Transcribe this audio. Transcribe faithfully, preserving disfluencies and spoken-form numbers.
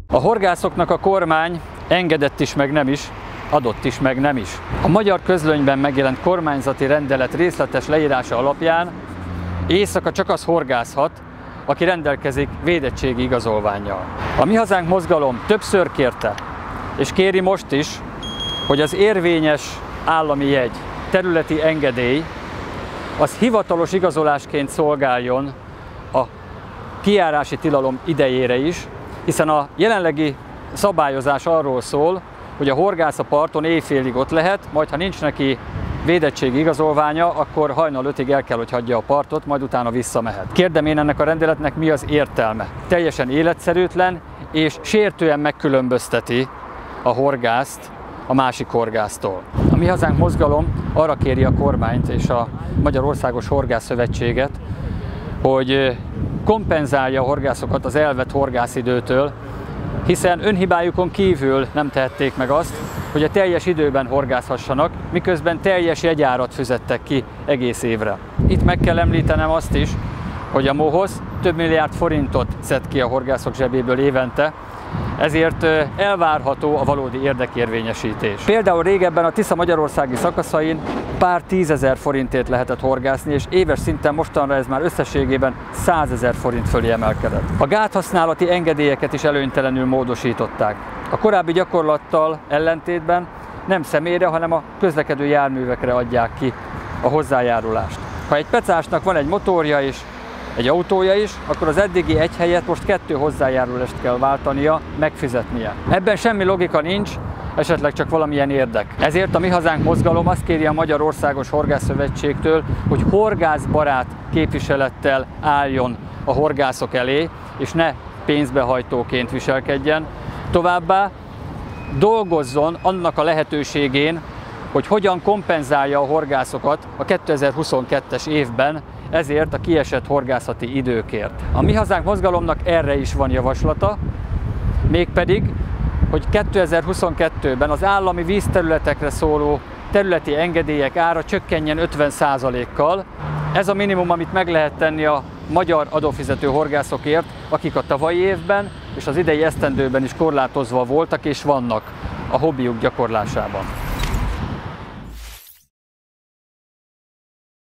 A horgászoknak a kormány engedett is, meg nem is, adott is, meg nem is. A Magyar Közlönyben megjelent kormányzati rendelet részletes leírása alapján éjszaka csak az horgászhat, aki rendelkezik védettségi igazolvánnyal. A Mi Hazánk mozgalom többször kérte, és kéri most is, hogy az érvényes állami jegy, területi engedély, az hivatalos igazolásként szolgáljon a kijárási tilalom idejére is, hiszen a jelenlegi szabályozás arról szól, hogy a horgász a parton éjfélig ott lehet, majd ha nincs neki védettségi igazolványa, akkor hajnal ötig el kell, hogy hagyja a partot, majd utána visszamehet. Kérdem én, ennek a rendeletnek mi az értelme? Teljesen életszerűtlen és sértően megkülönbözteti a horgászt a másik horgásztól. A Mi Hazánk mozgalom arra kéri a kormányt és a Magyarországos Horgászszövetséget, hogy kompenzálja a horgászokat az elvett horgászidőtől, hiszen önhibájukon kívül nem tehették meg azt, hogy a teljes időben horgászhassanak, miközben teljes jegyárat fizettek ki egész évre. Itt meg kell említenem azt is, hogy a MOHOZ több milliárd forintot szed ki a horgászok zsebéből évente, ezért elvárható a valódi érdekérvényesítés. Például régebben a Tisza magyarországi szakaszain pár tízezer forintért lehetett horgászni, és éves szinten mostanra ez már összességében százezer forint fölé emelkedett. A gáthasználati engedélyeket is előnytelenül módosították. A korábbi gyakorlattal ellentétben nem személyre, hanem a közlekedő járművekre adják ki a hozzájárulást. Ha egy pecásnak van egy motorja és egy autója is, akkor az eddigi egy helyet most kettő hozzájárulást kell váltania, megfizetnie. Ebben semmi logika nincs, esetleg csak valamilyen érdek. Ezért a Mi Hazánk mozgalom azt kéri a Magyarországos Horgászszövetségtől, hogy horgászbarát képviselettel álljon a horgászok elé, és ne pénzbehajtóként viselkedjen. Továbbá dolgozzon annak a lehetőségén, hogy hogyan kompenzálja a horgászokat a kétezer-huszonkettes évben ezért a kiesett horgászati időkért. A Mi Hazánk mozgalomnak erre is van javaslata, mégpedig, hogy kétezer-huszonkettőben az állami vízterületekre szóló területi engedélyek ára csökkenjen ötven százalékkal. Ez a minimum, amit meg lehet tenni a magyar adófizető horgászokért, akik a tavalyi évben és az idei esztendőben is korlátozva voltak és vannak a hobbiuk gyakorlásában.